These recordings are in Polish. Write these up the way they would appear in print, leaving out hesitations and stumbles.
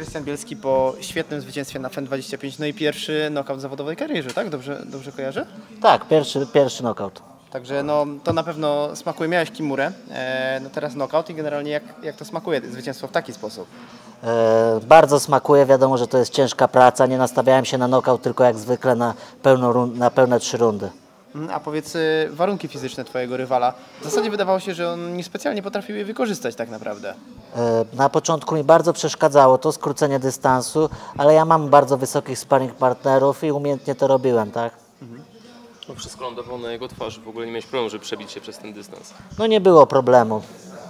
Krystian Bielski po świetnym zwycięstwie na FEN25, no i pierwszy knockout w zawodowej karierze, tak? Dobrze kojarzę? Tak, pierwszy knockout. Także no, to na pewno smakuje. Miałeś Kimurę, no teraz knockout i generalnie jak to smakuje, zwycięstwo w taki sposób? Bardzo smakuje, wiadomo, że to jest ciężka praca, nie nastawiałem się na knockout, tylko jak zwykle na pełne 3 rundy. A powiedz, warunki fizyczne twojego rywala. W zasadzie wydawało się, że on niespecjalnie potrafił je wykorzystać tak naprawdę. Na początku mi bardzo przeszkadzało to skrócenie dystansu, ale ja mam bardzo wysokich sparring partnerów i umiejętnie to robiłem, tak? No wszystko lądowało na jego twarzy, w ogóle nie miałeś problemu, żeby przebić się przez ten dystans. No nie było problemu.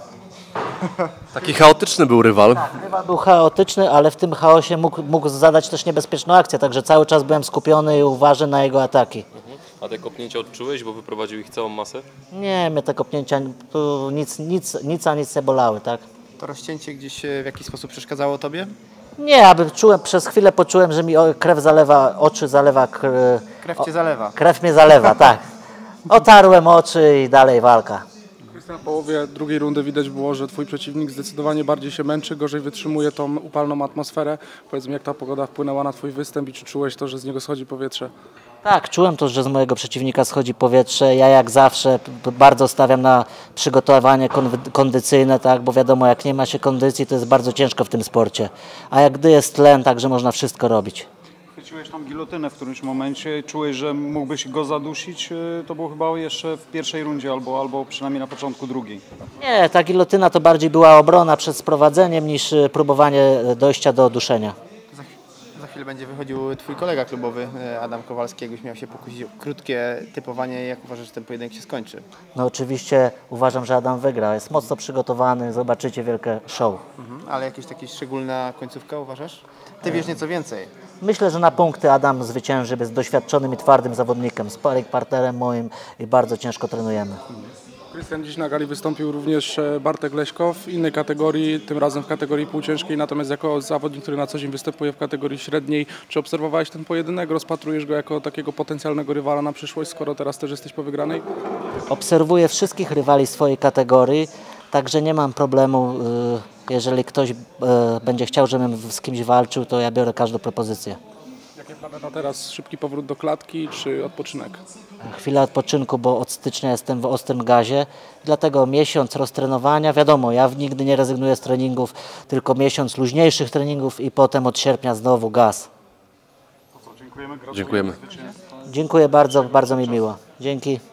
Taki chaotyczny był rywal. Tak, rywal był chaotyczny, ale w tym chaosie mógł zadać też niebezpieczną akcję, także cały czas byłem skupiony i uważny na jego ataki. A te kopnięcia odczułeś, bo wyprowadził ich całą masę? Nie, mnie te kopnięcia tu nic nie bolały, tak? To rozcięcie gdzieś w jakiś sposób przeszkadzało tobie? Nie, przez chwilę poczułem, że mi krew zalewa, oczy zalewa. Krew cię zalewa. Krew mnie zalewa, tak. Otarłem oczy i dalej walka. W połowie drugiej rundy widać było, że twój przeciwnik zdecydowanie bardziej się męczy, gorzej wytrzymuje tą upalną atmosferę. Powiedz mi, jak ta pogoda wpłynęła na twój występ i czy czułeś to, że z niego schodzi powietrze? Tak, czułem to, że z mojego przeciwnika schodzi powietrze. Ja jak zawsze bardzo stawiam na przygotowanie kondycyjne, tak, bo wiadomo, jak nie ma się kondycji, to jest bardzo ciężko w tym sporcie. A jak gdy jest tlen, także można wszystko robić. Chwyciłeś tam gilotynę w którymś momencie, czułeś, że mógłbyś go zadusić, to było chyba jeszcze w pierwszej rundzie albo przynajmniej na początku drugiej. Nie, ta gilotyna to bardziej była obrona przed sprowadzeniem niż próbowanie dojścia do duszenia. Za chwilę będzie wychodził twój kolega klubowy, Adam Kowalski, jakbyś miał się pokusić o krótkie typowanie, jak uważasz, że ten pojedynek się skończy? No oczywiście uważam, że Adam wygra. Jest mocno przygotowany, zobaczycie wielkie show. Ale jakaś taka szczególna końcówka uważasz? Ty wiesz nieco więcej. Myślę, że na punkty Adam zwycięży, jest doświadczonym i twardym zawodnikiem, sparring partnerem moim i bardzo ciężko trenujemy. Krystian, dziś na gali wystąpił również Bartek Leśko w innej kategorii, tym razem w kategorii półciężkiej, natomiast jako zawodnik, który na co dzień występuje w kategorii średniej, czy obserwowałeś ten pojedynek, rozpatrujesz go jako takiego potencjalnego rywala na przyszłość, skoro teraz też jesteś po wygranej? Obserwuję wszystkich rywali swojej kategorii, także nie mam problemu, jeżeli ktoś będzie chciał, żebym z kimś walczył, to ja biorę każdą propozycję. Jakie plany na teraz? Szybki powrót do klatki czy odpoczynek? Chwila odpoczynku, bo od stycznia jestem w ostrym gazie, dlatego miesiąc roztrenowania, wiadomo, ja nigdy nie rezygnuję z treningów, tylko miesiąc luźniejszych treningów i potem od sierpnia znowu gaz. Dziękujemy. Dziękujemy. Dziękuję bardzo, bardzo mi miło. Dzięki.